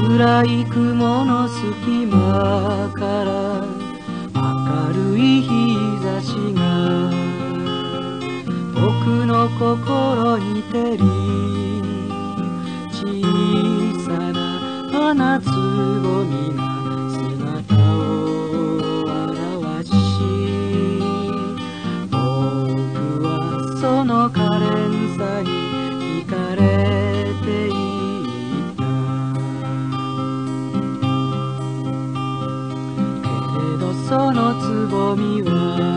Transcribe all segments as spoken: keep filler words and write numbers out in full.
暗い雲の隙間から明るい日差しが僕の心に照り、小さな花つぼみが姿を現し、僕はその可憐さに惹かれていったけれど、そのつぼみは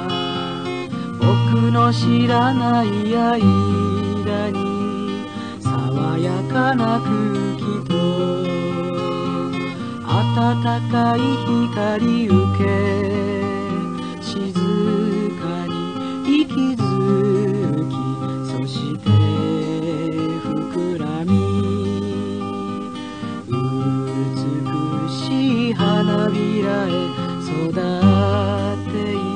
僕の知らない間に爽やかな空気と暖かい光受け、静かに息づき、そして膨らみ、美しい花びらへ育ってい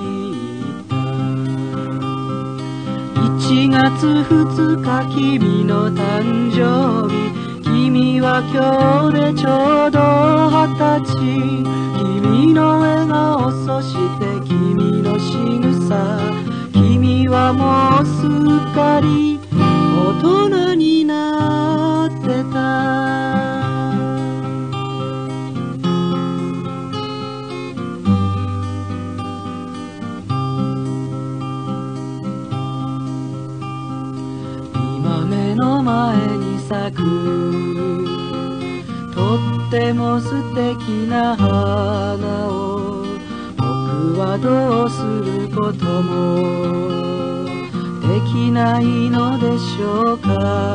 いちがつふつか君の誕生日、君は今日でちょうど二十歳。君の笑顔、そして君の仕草、君はもうすっかり大人になってた。目の前に咲くとっても素敵な花を、僕はどうすることもできないのでしょうか。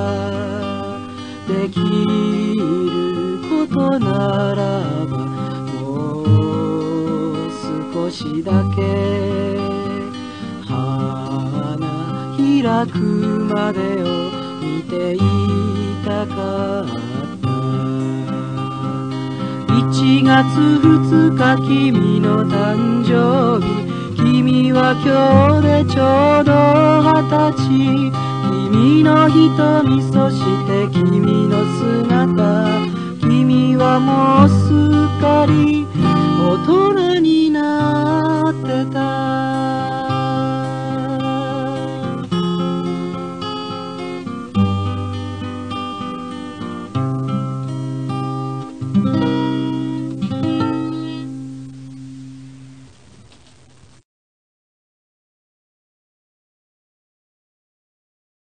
できることならばもう少しだけ花開くまでを見ていたかった。いちがつふつか君の誕生日、君は今日でちょうど二十歳。君の瞳、そして君の姿、君はもうすっかり大人